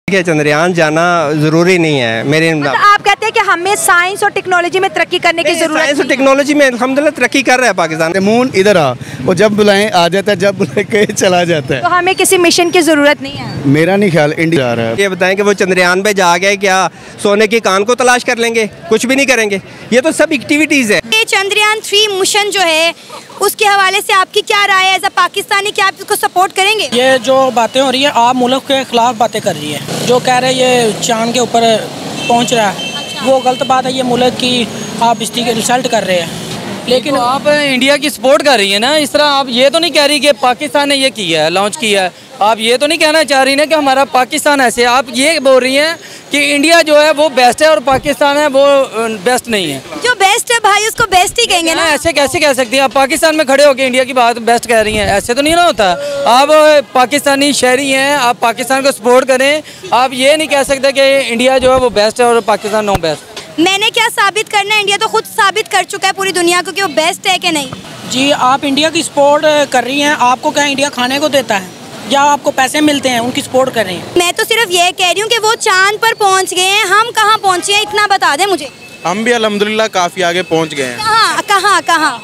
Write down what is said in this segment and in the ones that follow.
देखिए, चंद्रयान जाना जरूरी नहीं है मेरे मतलब आप कहते हैं कि हमें साइंस और टेक्नोलॉजी में तरक्की करने की जरूरत है। साइंस और टेक्नोलॉजी में अल्हम्दुलिल्लाह तरक्की कर रहा है पाकिस्तान। मून इधर आ, वो जब बुलाएं आ जाता है, जब बुलाएं कहीं चला जाता है। तो हमें किसी मिशन की जरूरत नहीं है। मेरा नहीं ख्याल इंडिया जा रहा है। ये बताएं कि वो चंद्रयान पे जा गए, क्या सोने की कान को तलाश कर लेंगे? कुछ भी नहीं करेंगे। ये तो सब एक्टिविटीज़ है। ये चंद्रयान 3 मिशन जो है उसके हवाले से आपकी क्या राय है? एज अ पाकिस्तानी क्या आप इसको सपोर्ट करेंगे? ये जो बातें हो रही है, आप मुल्क के खिलाफ बातें कर रही है। जो कह रहे हैं ये चांद के ऊपर पहुंच रहा है, वो गलत बात है। ये मुल्क की आप इंसल्ट कर रहे हैं। लेकिन तो आप इंडिया की सपोर्ट कर रही है ना। इस तरह आप ये तो नहीं कह रही कि पाकिस्तान ने ये किया है, लॉन्च किया है। आप ये तो नहीं कहना चाह रही ना कि हमारा पाकिस्तान ऐसे। आप ये बोल रही हैं कि इंडिया जो है वो बेस्ट है और पाकिस्तान है वो बेस्ट नहीं है। जो बेस्ट है भाई उसको बेस्ट ही कहेंगे ना। ऐसे कैसे कह सकती हैं? आप पाकिस्तान में खड़े होकर इंडिया की बात बेस्ट कह रही हैं, ऐसे तो नहीं ना होता। आप पाकिस्तानी शहरी हैं, आप पाकिस्तान को सपोर्ट करें। आप ये नहीं कह सकते कि इंडिया जो है वो बेस्ट है और पाकिस्तान नो बेस्ट। मैंने क्या साबित करना है? इंडिया तो खुद साबित कर चुका है पूरी दुनिया को कि वो बेस्ट है कि नहीं। जी, आप इंडिया की सपोर्ट कर रही हैं। आपको क्या इंडिया खाने को देता है या आपको पैसे मिलते हैं? उनकी सपोर्ट कर रही हैं। मैं तो सिर्फ ये कह रही हूँ कि वो चांद पर पहुँच गए हैं, हम कहाँ पहुँचे हैं इतना बता दें मुझे। हम भी अल्हम्दुलिल्लाह काफ़ी आगे पहुँच गए हैं। कहाँ कहाँ कहाँ?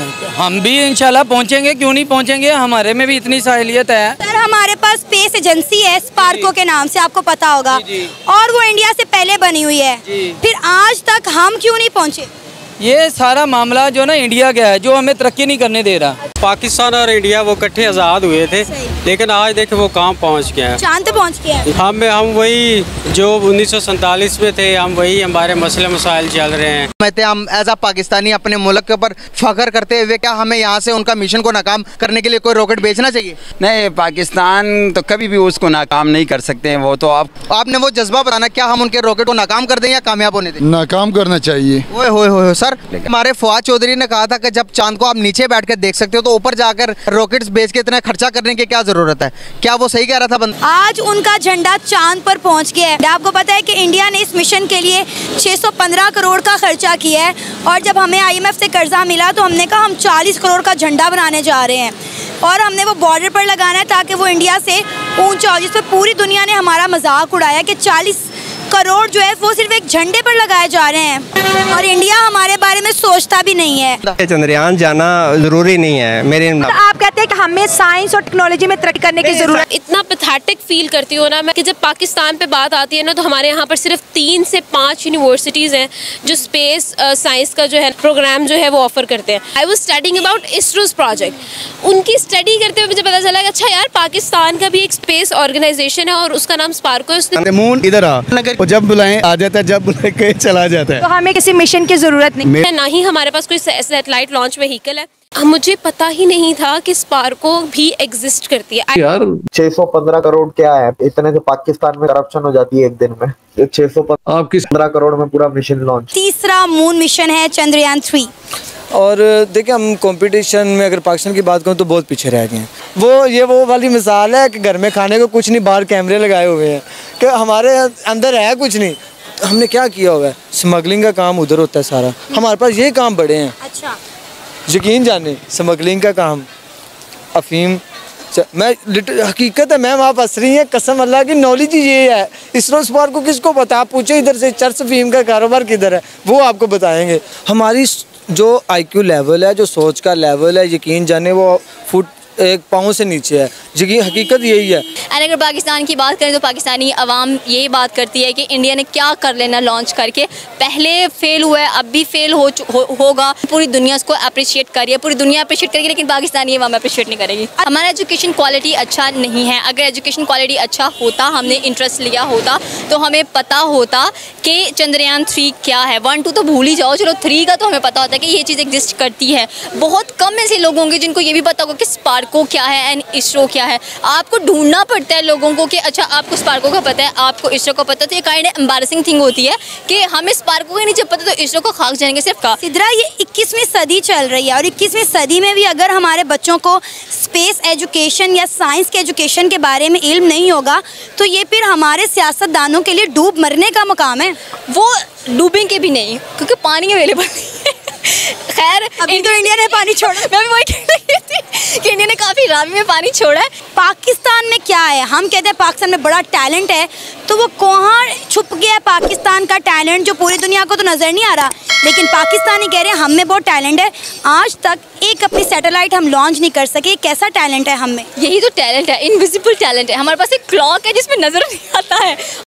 हम भी इंशाल्लाह पहुंचेंगे, क्यों नहीं पहुंचेंगे। हमारे में भी इतनी साहिलियत है। सर, हमारे पास स्पेस एजेंसी है स्पार्को के नाम से, आपको पता होगा। और वो इंडिया से पहले बनी हुई है। फिर आज तक हम क्यों नहीं पहुंचे? ये सारा मामला जो ना इंडिया का है, जो हमें तरक्की नहीं करने दे रहा। पाकिस्तान और इंडिया वो इकट्ठे आज़ाद हुए थे, लेकिन आज देखे वो कहाँ पहुँच गए हैं। चांद पे पहुँच गए हैं। हम वही जो 1947 में थे, हम वही, हमारे मसले मसाइल चल रहे हैं। हम एज आ पाकिस्तानी अपने मुल्क के ऊपर फख्र करते हुए क्या हमें यहाँ से उनका मिशन को नाकाम करने के लिए कोई रॉकेट भेजना चाहिए? नहीं, पाकिस्तान तो कभी भी उसको नाकाम नहीं कर सकते हैं। वो तो आपने वो जज्बा बताना, क्या हम उनके रॉकेट को नाकाम कर दें या कामयाब होने दें? नाकाम करना चाहिए। ओए होए होए सर, हमारे फवाद चौधरी ने कहा था कि जब चांद को आप नीचे बैठ कर देख सकते हो तो ऊपर जाकर रॉकेट्स भेज के इतना खर्चा करने की क्या जरूरत है? क्या वो सही कह रहा था बंदा? आज उनका झंडा चांद पर पहुंच गया है। आपको पता है कि इंडिया ने इस मिशन के लिए 615 करोड़ का खर्चा किया है। और जब हमें IMF से कर्जा मिला तो हमने कहा हम 40 करोड़ का झंडा बनाने जा रहे हैं और हमने वो बॉर्डर पर लगाना है ताकि वो इंडिया से ऊंचा हो, जिस पर पूरी दुनिया ने हमारा मजाक उड़ाया कि 40 करोड़ जो है वो सिर्फ एक झंडे पर लगाए जा रहे हैं और इंडिया हमारे बारे में सोचता भी नहीं है। चंद्रयान जाना जरूरी नहीं है मेरे। तो आप कहते हैं कि हमें साइंस और टेक्नोलॉजी में तरक्की करने की जरूरत है। इतना पैथेटिक फील करती हूँ ना मैं कि जब पाकिस्तान पे बात आती है ना, तो हमारे यहाँ पर सिर्फ 3 से 5 यूनिवर्सिटीज़ हैं जो स्पेस साइंस का जो है प्रोग्राम जो है वो ऑफर करते हैं। I was studying about ISRO's project. उनकी स्टडी करते हुए मुझे पता चला कि अच्छा यार, पाकिस्तान का भी एक स्पेस ऑर्गेनाइजेशन है और उसका नाम स्पार्को है। मून इधर आ, वो जब बुलाएं आ जाता है, जब बुलाएं कहीं चला जाता है। तो हमें किसी मिशन की जरूरत नहीं है। ना ही हमारे पास कोई सैटेलाइट लॉन्च व्हीकल है। मुझे पता ही नहीं था कि स्पार्को भी एग्जिस्ट करती है। यार 615 करोड़ क्या है? इतने तो पाकिस्तान में करप्शन हो जाती है एक दिन में। 615 करोड़ में पूरा मिशन लॉन्च। तीसरा मून मिशन है चंद्रयान 3। और देखिए, हम कंपटीशन में अगर पाकिस्तान की बात करूँ तो बहुत पीछे रह गए हैं। वो वाली मिसाल है कि घर में खाने को कुछ नहीं, बाहर कैमरे लगाए हुए हैं कि हमारे अंदर है कुछ नहीं। हमने क्या किया हुआ है? स्मगलिंग का काम उधर होता है सारा, हमारे पास ये काम बड़े हैं। अच्छा, यकीन जाने, स्मगलिंग का काम, अफीम, मैं हकीकत है मैम, आप हंस रही हैं, कसम अल्लाह की, नॉलेज ही ये है। इसरो स्पार्को को किसको पता? आप पूछे इधर से चर्च अफीम का कारोबार किधर है, वो आपको बताएंगे। हमारी जो IQ लेवल है, जो सोच का लेवल है, यकीन जाने वो फुट एक पाँव से नीचे है। हकीकत यही है। और अगर पाकिस्तान की बात करें तो पाकिस्तानी अवाम यही बात करती है कि इंडिया ने क्या कर लेना लॉन्च करके। पहले फेल हुआ है, अब भी फेल होगा। पूरी दुनिया उसको अप्रिशिएट करिए, पूरी दुनिया अप्रिशिएट करेगी, लेकिन पाकिस्तानी अवाम अप्रिशिएट नहीं करेगी। हमारा एजुकेशन क्वालिटी अच्छा नहीं है। अगर एजुकेशन क्वालिटी अच्छा होता, हमने इंटरेस्ट लिया होता, तो हमें पता होता कि चंद्रयान 3 क्या है। 1, 2 तो भूल ही जाओ, चलो 3 का तो हमें पता होता है कि ये चीज़ एग्जिस्ट करती है। बहुत कम ऐसे लोग होंगे जिनको ये भी पता होगा कि स्पार्को क्या है एंड इसरो क्या है। आपको ढूंढना पड़ता है लोगों को कि अच्छा आपको स्पार्को का पता है, आपको इसरो का पता है। तो ये काइंड एम्बैरेसिंग थिंग होती है कि हमें स्पार्को का नहीं जब पता तो इसरो को खाक जाएंगे सिर्फ का। सिद्रा, ये 21वीं सदी चल रही है और 21वीं सदी में भी अगर हमारे बच्चों को स्पेस एजुकेशन या साइंस के एजुकेशन के बारे में इल्म नहीं होगा तो ये फिर हमारे सियासतदानों के लिए डूब मरने का मुकाम है। वो डूबेंगे भी नहीं क्योंकि पानी अवेलेबल नहीं है। खैर अभी तो इंडिया ने पानी छोड़ा। मैं भी वही कह रही थी कि इंडिया ने काफ़ी रावी में पानी छोड़ा है। पाकिस्तान में क्या है, हम कहते हैं पाकिस्तान में बड़ा टैलेंट है, तो वो कहाँ छुप गया है पाकिस्तान का टैलेंट जो पूरी दुनिया को तो नज़र नहीं आ रहा, लेकिन पाकिस्तानी कह रहे हैं हम में बहुत टैलेंट है। आज तक एक अपनी सैटेलाइट हम लॉन्च नहीं कर सके। कैसा टैलेंट है हम में? यही तो टैलेंट है, इनविजिबल टैलेंट है। हमारे पास एक क्लॉक है जिसमें नज़र नहीं आता है।